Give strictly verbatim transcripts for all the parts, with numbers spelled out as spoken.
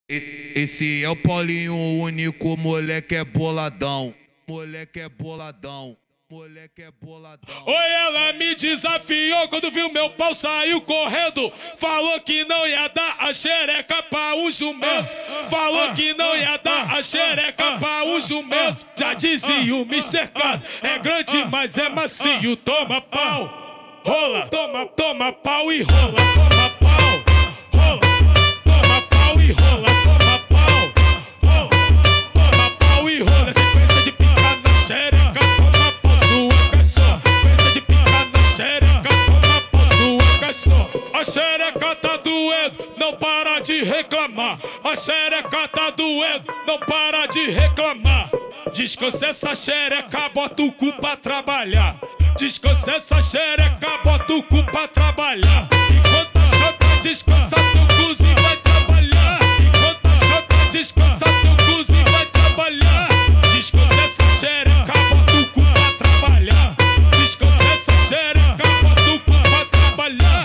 Esse é o Paulinho, o único moleque é boladão. Moleque é boladão. Moleque é boladão. Oi, ela me desafiou quando viu meu pau, saiu correndo. Falou que não ia dar a xereca pra um jumento. Falou que não ia dar a xereca pra um jumento. Já dizia o mister Cado, é grande, mas é macio. Toma pau, rola, toma, toma pau e rola. Toma pau, rola, toma pau e rola. Toma pau, rola, toma pau e rola. Sequência de picar na xereca, toma pau, sua cachorra. Sequência de picar na xereca, toma pau, sua cachorra. A xereca tá doendo, não para de reclamar. A xereca tá doendo, não para de reclamar. Descansa essa xereca, bota o cu pra trabalhar. Descansa essa xereca, bota o cu pra trabalhar. Enquanto a chota descansa, teu cozinho vai trabalhar. Enquanto a chota descansa, teu cozinho vai trabalhar. Descansa essa xereca, bota o cu pra trabalhar. Descansa essa xereca, bota o cu pra trabalhar.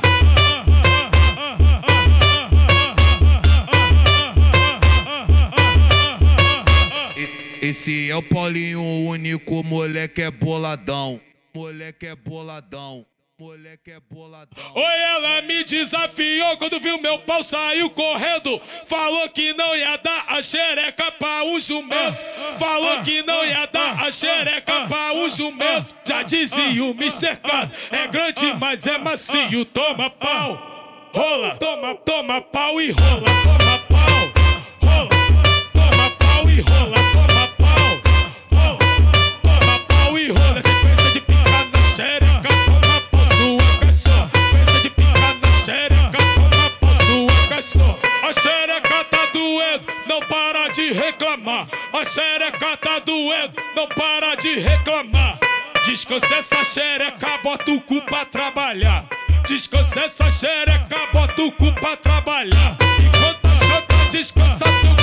Esse é o Paulinho, o único moleque é boladão. Moleque é boladão. Moleque é boladão. Oi, ela me desafiou quando viu meu pau, saiu correndo. Falou que não ia dar a xereca pra um jumento. Falou que não ia dar a xereca pra um jumento. Já dizia o mister Cado, é grande, mas é macio. Toma pau, rola, toma, toma pau e rola. Toma pau, rola, toma pau e rola. Toma pau, rola, toma pau e rola. Sequência de picar na xereca, toma pau, sua cachorra. Sequência de picar na xereca, toma pau, sua cachorra. A xereca tá doendo, não para de reclamar. A xereca tá doendo, não para de reclamar. Descansa essa xereca, bota o cu pra trabalhar. Descansa essa xereca, bota o cu pra trabalhar. Enquanto a chota descansa, teu